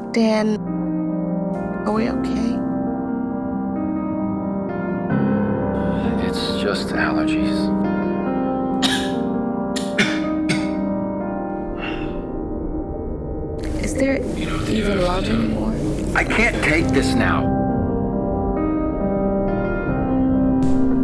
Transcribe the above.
Dan, are we okay? It's just allergies. Is there even love anymore? I can't take this now.